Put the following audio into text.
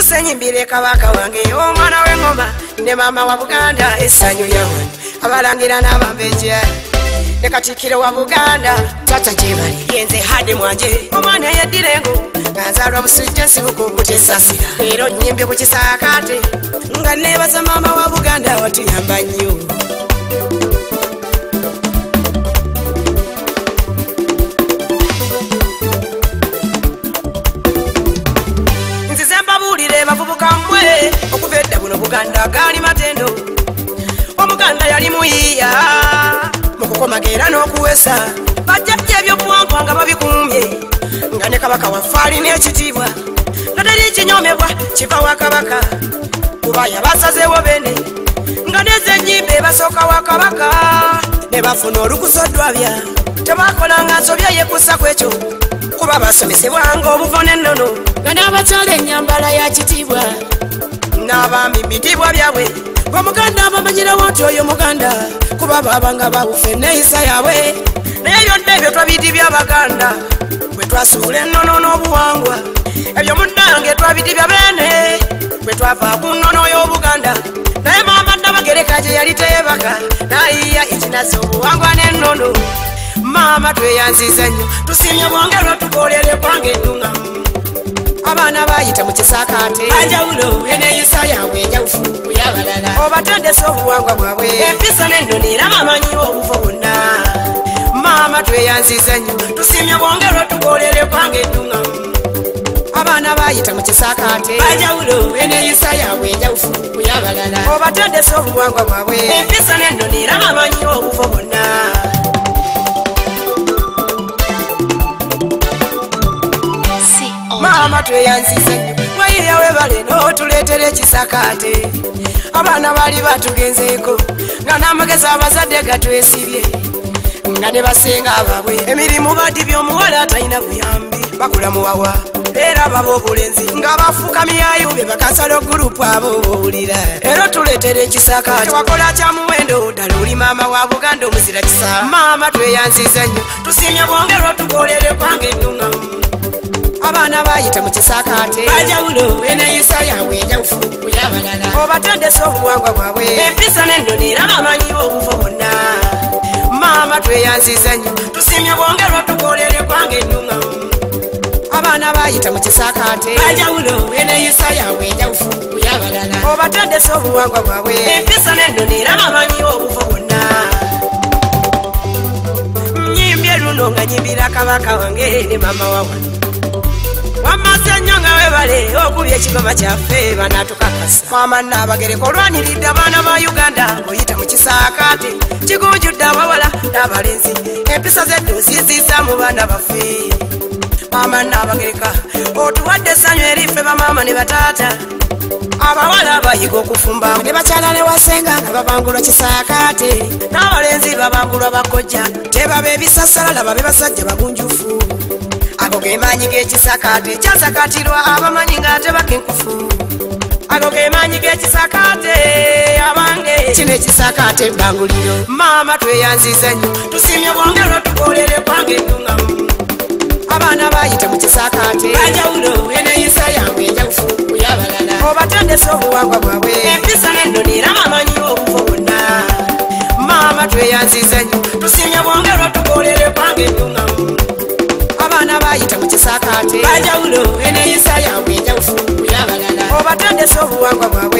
tusenyimbire kabaka wange omwana w'engoma ne mama wa Buganda essanyu yawe abalangira n'abambeje ne Katikkiro wa Buganda tata gyebali yenze hade mwanje omwana yeddirengo ngazalwa musujja nsibuko kutesasira leero nyimbye ku kisaakaate nga neebaza mama wa Buganda watuyamba nnyo. Bavubuka mmwe okuva edda buno Buganda gaali matendo omuganda yali muyiya mu kukomagera n'okuwesa bajjajja ebyobuwangwa nga babikumye nga ne kabaka waffe alina ekitiibwa nga teri kinyomebwa kiva wa kabaka kuba yabasazeewo bene nga n'ezennyimba ebasooka wa kabaka ne bafuna olukusoddwabya tebakolanga nsobya yekussa ku ekyo kuba basomesebwanga obuvo n'ennono nga n'abakyala ennyambala ya kitiibwa n'abaami bitibwa byabwe omuganda abamanyirawo nti oyo muganda kuba babanga bawufe enneeyisa yaabwe naye byonna ebyo twabiti by'abaganda bwe twasuula ennono n'obuwangwa ebyo munnange twabitibya beene bwe twava ku nnono y'obuganda naye maama Nnabagereka gye yali teebaka n'ayiiya ekinazi obuwangwa n'ennono. Mama tweyanziza nnyo tusimye bwongera tukolere kwange ennuŋŋamu abaana bayita mu kisaakaate anjawulo eneeyisa yaabwe enjawufu kuyabalala obatendesa obuwangwa bwabwe empisa n'ennono era bamanyiwo obuvo bwonna. Mama tweyanziza nnyo tusimye bwongera tukolere kwange ennuŋŋamu abaana bayita mu kisaakaate anjawulo eneeyisa yaabwe enjawufu kuyabalala obatendesa obuwangwa bwabwe empisa n'ennono era bamanyiwo obuvo bwonna. Mama tweyanziza nnyo wayiya webale n'otuleetera ekisakaate abaana baali batugenzeeko nga n'amagezi abazadde gatwesibye nga ne basenga abaabwe emirimu badibya omuwala atalina buyambi bakula muwawa era baba obulenzi nga bafuuka miyayube bakasala ogurupu abo owulira era tuleetera ekisakaate wakola kya muwendo ddala oli maama wa Buganda omuzira kisa. Mama tweyanziza nnyo tusimye bwongera tukolere kwange ennuŋŋamu abaana bayita mu kisaakaate anjawulo eneeyisa yaabwe enjawufu kuyabalala obatendesa obuwangwa bwabwe empisa n'ennono era bamanyiwo obuvo bwonna. Mama tweyanziza nnyo tusimye bwongera tukolere kwange ennuŋŋamu abaana bayita mu kisaakaate anjawulo eneeyisa yaabwe enjawufu kuyabalala obatendesa obuwangwa bwabwe empisa n'ennono era bamanyiwo obuvo bwonna. Nyimbye luno nga nyimbira kabaka wange ne mama wawa wamaze nnyo nga webale okubya ekigoma kyaffe banatukakasa. Mama Nnabagereka olwaniridde abaana ba Uganda oyita mu kisaakaate kigunjudde abawala n'abalenzi empisa z'edda oziziza mu baana baffe. Mama Nnabagereka otuwadde essanyu eriffe bamaama ne bataata abawala bayiga okufumba ne bakyala ne wasenga nga babangulwa kisaakaate n'abalenzi babangulwa bakojja tebaba ebisasala babe basajja bagunjufu. Ago ge maanyi g'ekisakaate kyasakatirwa abamanyi ng'ate bakenkufu ago ge maanyi g'ekisakaate abange kino ekisakaate bbanguliro. Mama tweyanziza nnyo tusimye bwongera tukolere kwange ennuŋŋamu abaana bayita mu kisaakaate anjawulo eneeyisa yaabwe enjawufu kuyabalala obatendesa obuwangwa bwabwe empisa n'ennono era bamanyiwo obuvo bwonna. Mama tweyanziza nnyo tusimye bwongera tukolere kwange ennuŋŋamu abaana bayita mu kisaakaate anjawulo eneeyisa yaabwe enjawufu kuyabalala obatendesa obuwangwa bwabwe